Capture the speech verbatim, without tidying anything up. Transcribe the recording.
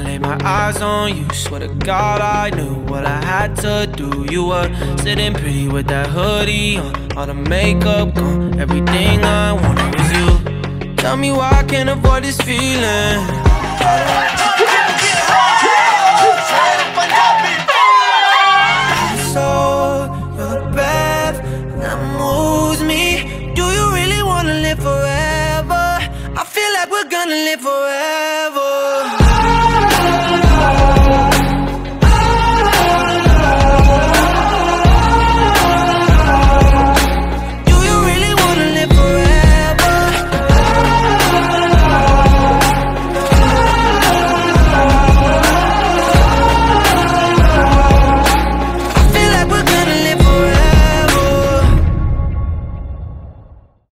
laid my eyes on you, swear to God I knew what I had to do. You were sitting pretty with that hoodie on, all the makeup gone, everything I wanted was you. Tell me why I can't avoid this feeling. So, you're the breath that moves me. Do you really wanna live forever? I feel like we're gonna live forever.